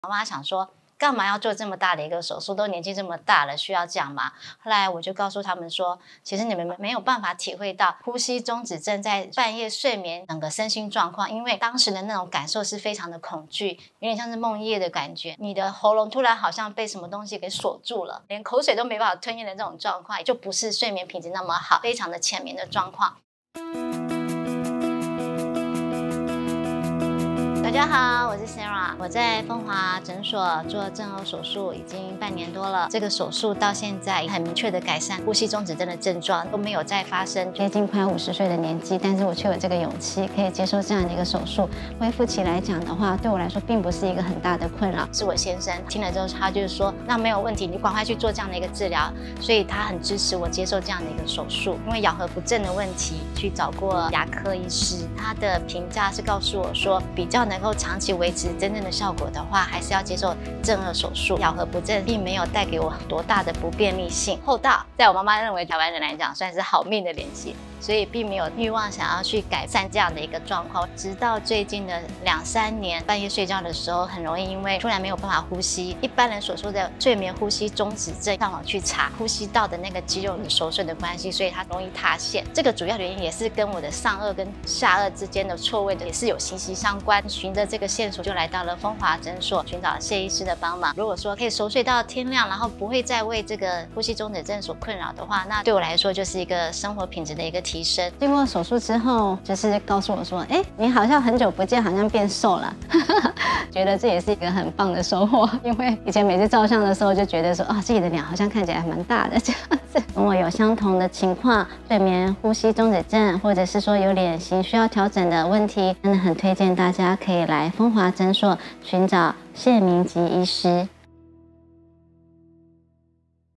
妈妈想说，干嘛要做这么大的一个手术？都年纪这么大了，需要这样吗？后来我就告诉他们说，其实你们没有办法体会到呼吸中止症在半夜睡眠整个身心状况，因为当时的那种感受是非常的恐惧，有点像是梦夜的感觉。你的喉咙突然好像被什么东西给锁住了，连口水都没办法吞咽的这种状况，就不是睡眠品质那么好，非常的浅眠的状况。大家好，我是 Sarah， 我在风华诊所做正颌手术已经半年多了。这个手术到现在很明确的改善呼吸中止症的症状，都没有再发生。接近快50岁的年纪，但是我却有这个勇气可以接受这样的一个手术。恢复期来讲的话，对我来说并不是一个很大的困扰。是我先生听了之后，他就是说，那没有问题，你赶快去做这样的一个治疗。所以他很支持我接受这样的一个手术。因为咬合不正的问题，去找过牙科医师，他的评价是告诉我说，比较能够长期维持真正的效果的话，还是要接受正颌手术。咬合不正并没有带给我多大的不便利性。厚道，在我妈妈认为台湾人来讲，算是好命的脸型，所以并没有欲望想要去改善这样的一个状况。直到最近的2、3年，半夜睡觉的时候，很容易因为突然没有办法呼吸，一般人所说的睡眠呼吸中止症，上网去查呼吸道的那个肌肉的受损的关系，所以它容易塌陷。这个主要原因也是跟我的上颚跟下颚之间的错位的也是有息息相关。循着这个线索就来到了风华诊所，寻找谢医师的帮忙。如果说可以熟睡到天亮，然后不会再为这个呼吸中止症所困扰的话，那对我来说就是一个生活品质的一个提升。经过手术之后，就是告诉我说，你好像很久不见，好像变瘦了。觉得这也是一个很棒的收获，因为以前每次照相的时候就觉得说，自己的脸好像看起来蛮大的这样子。跟我有相同的情况，睡眠呼吸中止症，或者是说有脸型需要调整的问题，真的很推荐大家可以来风华诊所寻找谢明吉医师。